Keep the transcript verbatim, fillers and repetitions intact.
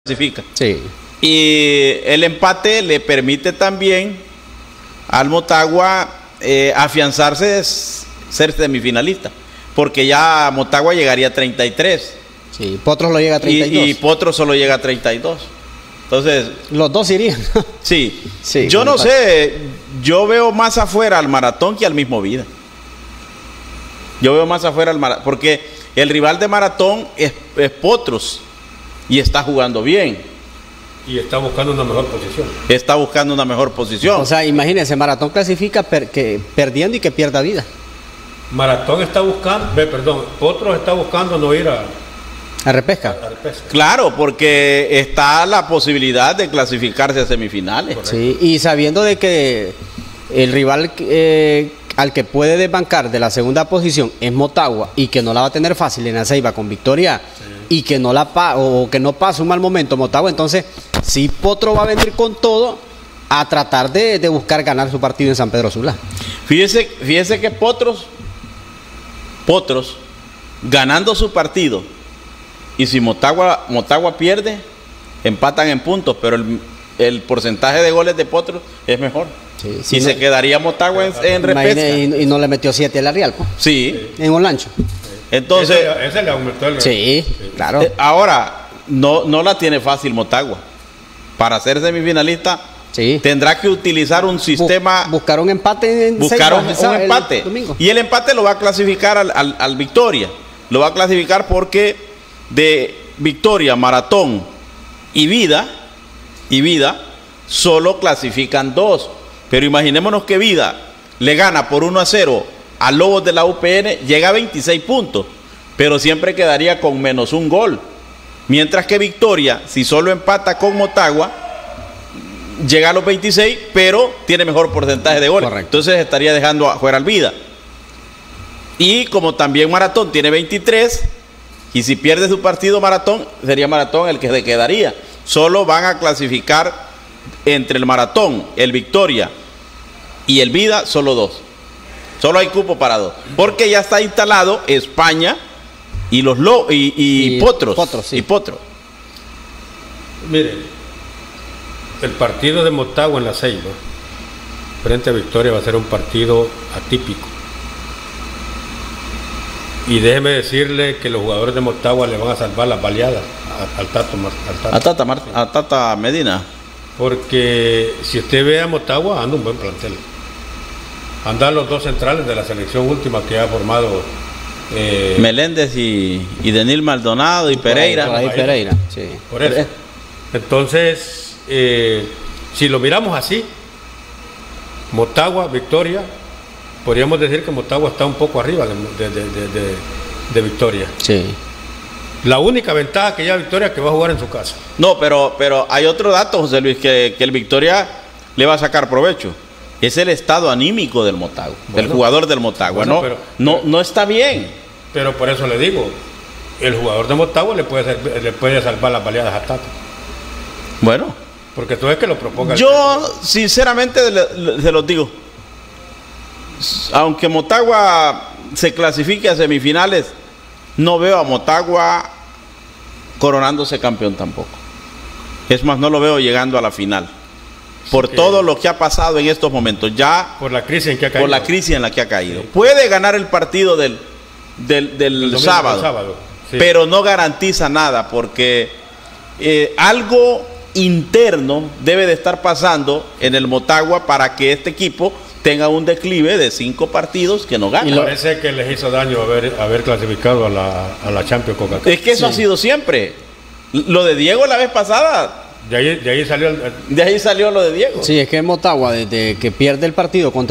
clasifica. Sí. Y el empate le permite también al Motagua eh, afianzarse, ser semifinalista, porque ya Motagua llegaría a treinta y tres. Sí, Potros lo llega a treinta y dos. Y, y Potros solo llega a treinta y dos. Entonces, los dos irían. Sí, sí yo no sé, yo veo más afuera al Maratón que al mismo Vida. Yo veo más afuera al Maratón, porque el rival de Maratón es, es Potros y está jugando bien. Y está buscando una mejor posición. Está buscando una mejor posición. O sea, imagínense, Maratón clasifica per, que, perdiendo y que pierda Vida. Maratón está buscando, ve, perdón, Potros está buscando no ir a... A repesca. A, a repesca. Claro, porque está la posibilidad de clasificarse a semifinales. Correcto. Sí, y sabiendo de que el rival eh, al que puede desbancar de la segunda posición es Motagua y que no la va a tener fácil en la Ceiba con victoria, sí, y que no la pa o que no pasa un mal momento Motagua, entonces sí Potro va a venir con todo a tratar de, de buscar ganar su partido en San Pedro Sula. Fíjese, fíjese que Potros, Potros, ganando su partido, y si Motagua, Motagua pierde, empatan en puntos, pero el, el porcentaje de goles de Potros es mejor. Sí, sí, y no, se quedaría Motagua en, en repesca. Y, y no le metió siete a la Real, pues. Sí. En Olancho. Entonces, ese, ese le aumentó el... Sí, sí, claro. Eh, ahora, no, no la tiene fácil Motagua. Para ser semifinalista, sí, tendrá que utilizar un sistema... Bu buscar un empate en Buscar un, un empate. Y el empate lo va a clasificar al, al, al Victoria. Lo va a clasificar porque de Victoria, Maratón y Vida, y Vida, solo clasifican dos. Pero imaginémonos que Vida le gana por uno a cero a Lobos de la U P N, llega a veintiséis puntos, pero siempre quedaría con menos un gol. Mientras que Victoria, si solo empata con Motagua, llega a los veintiséis, pero tiene mejor porcentaje de goles. Correcto. Entonces estaría dejando afuera al Vida. Y como también Maratón tiene veintitrés, y si pierde su partido Maratón, sería Maratón el que se quedaría. Solo van a clasificar entre el Maratón, el Victoria y el Vida, solo dos. Solo hay cupo para dos. Porque ya está instalado España y los Lo y, y, y Potros. Potros, sí. Y Potros. Mire, el partido de Motagua en la Ceiba frente a Victoria va a ser un partido atípico. Y déjeme decirle que los jugadores de Motagua le van a salvar las baleadas al Tato, al Tato. A, Tata Mar a Tata Medina. Porque si usted ve a Motagua, anda un buen plantel. Andan los dos centrales de la selección última que ha formado eh, Meléndez y, y Denil Maldonado y Pereira. Por ahí, por ahí Pereira, sí. Por eso. Entonces, eh, si lo miramos así, Motagua, Victoria, podríamos decir que Motagua está un poco arriba de, de, de, de, de, de Victoria. Sí. La única ventaja que lleva Victoria es que va a jugar en su casa. No, pero, pero hay otro dato, José Luis, que, que el Victoria le va a sacar provecho. Es el estado anímico del Motagua, bueno, del jugador del Motagua. Bueno, no, pero, no, pero, no está bien. Pero por eso le digo, el jugador de Motagua le puede, ser, le puede salvar las baleadas a Tato. Bueno. Porque tú ves que lo proponga. Yo, sinceramente, se los digo. Aunque Motagua se clasifique a semifinales, no veo a Motagua coronándose campeón tampoco. Es más, no lo veo llegando a la final. Por sí, todo lo que ha pasado en estos momentos. Ya por la crisis en que ha caído. Por la crisis en la que ha caído. Sí. Puede ganar el partido del, del, del domingo, sábado, sábado sí, pero no garantiza nada porque eh, algo interno debe de estar pasando en el Motagua para que este equipo tenga un declive de cinco partidos que no gana. Y parece que les hizo daño haber, haber clasificado a la, a la Champions Coca-Cola. Es que eso sí ha sido siempre. Lo de Diego la vez pasada. De ahí, de ahí salió el... de ahí salió lo de Diego. Sí, es que Motagua, desde que pierde el partido contra